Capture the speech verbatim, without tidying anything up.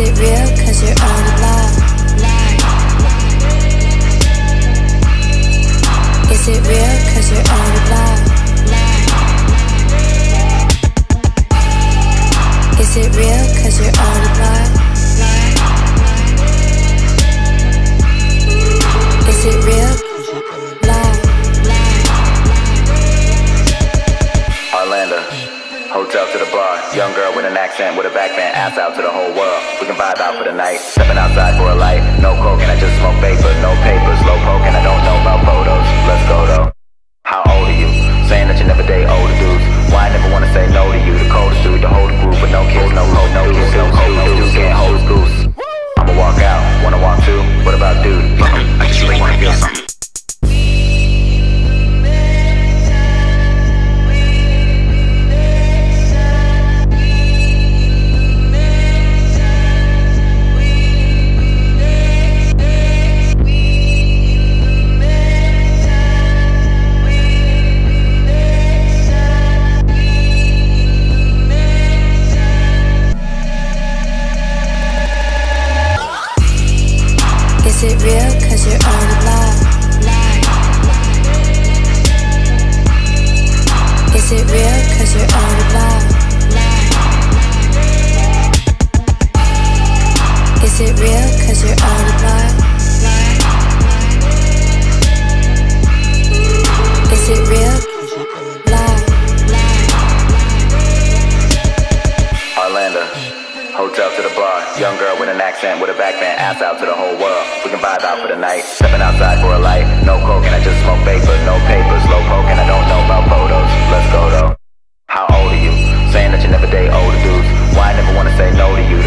it real? Cause you're on the line. Is it real? Cause you're on the line. Is it real? Cause you're on the line. Is it real? Lie. Orlando, hotel to the bar. Young girl with an accent, with a backband, ass out to the whole world. We can vibe out for the night. Stepping outside for a light. No coke and I just smoke vapor. No papers, low poke and I don't know about photos. Let's go though. How old are you? Saying that you never date older dudes. Why I never wanna say no to you? The coldest dude, the whole group, but no kids, no hoe, no kids, no hoe, no dudes can't hold his goose. I'ma walk out, wanna walk too. What about dude? I just really wanna feel something. Is it real? Cause you're on the line. Is it real? Cause you're on the line. Is it real? Cause you're on the line. Is it real? Lie. Orlando, hotel to the bar. Young girl with an accent, with a backband, ass out to the whole world. We can vibe out for the night. Stepping outside for a light. No coke and I just smoke vapor. No papers, low poke and I don't know about photos. Let's go though. How old are you? Saying that you never date older dudes. Why I never wanna say no to you?